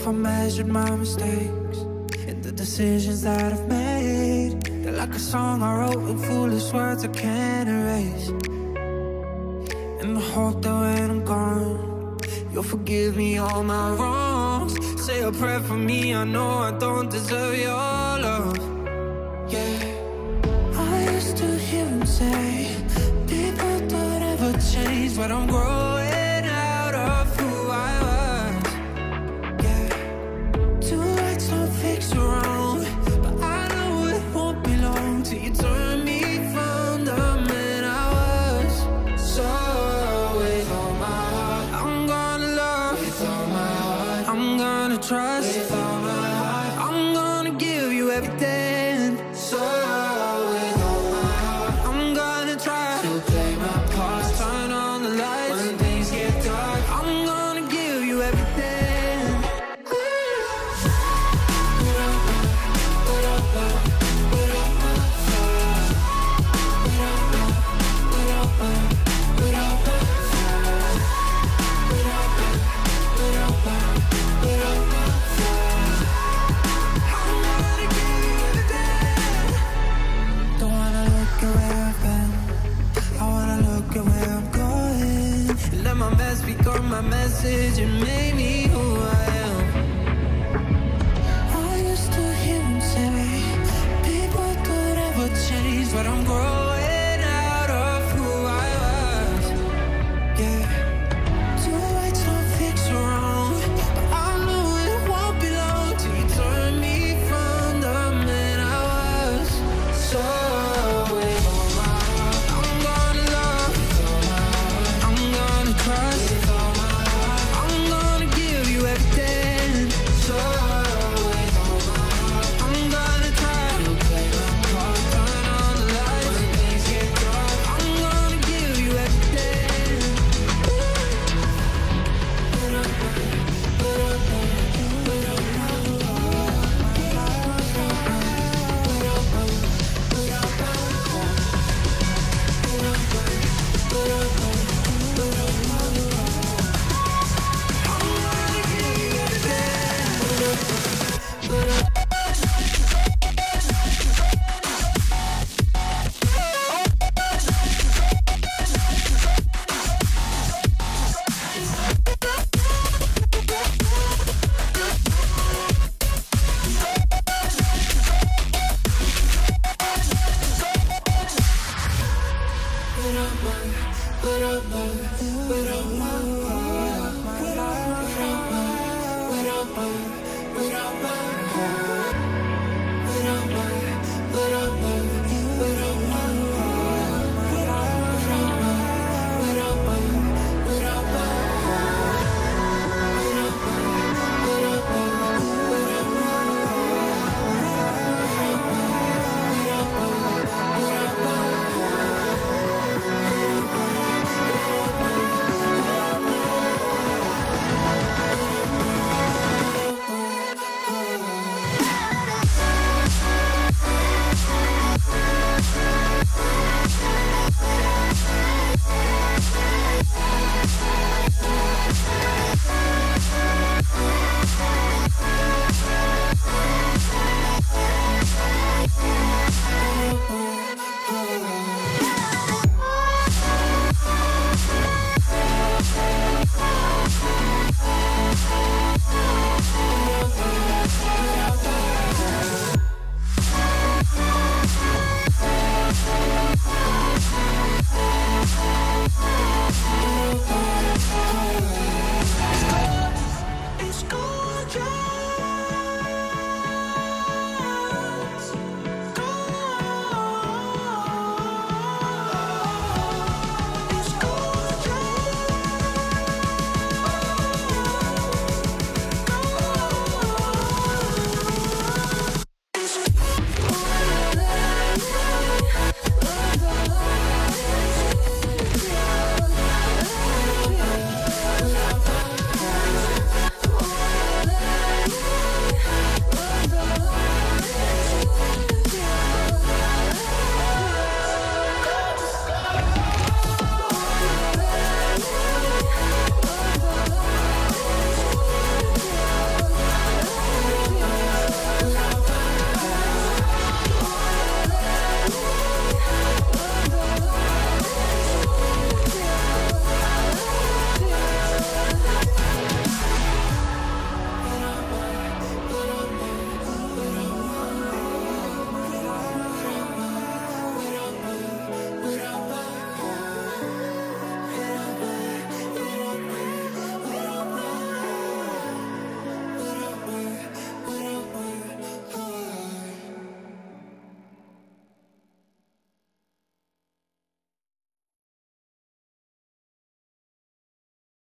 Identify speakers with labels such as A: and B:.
A: I measured my mistakes and the decisions that I've made, they're like a song I wrote with foolish words I can't erase. And I hope that when I'm gone, you'll forgive me all my wrongs. Say a prayer for me, I know I don't deserve your love. Yeah, I used to hear him say people don't ever change, but I'm growing out of who I was. Yeah, two rights don't fix a wrong, but I know it won't be long till you turn me from the man I was. So with all my heart, I'm gonna love. With all my heart, I'm gonna trust. With all my heart, I'm gonna give you everything. So with all my heart, I'm gonna try to play my part. Turn on the lights when things get dark. I'm gonna give you everything. Don't wanna look at where I've been, I wanna look at where I'm going. Let my mess become my message and make me who I am. I used to hear him say people don't ever change, but I'm growing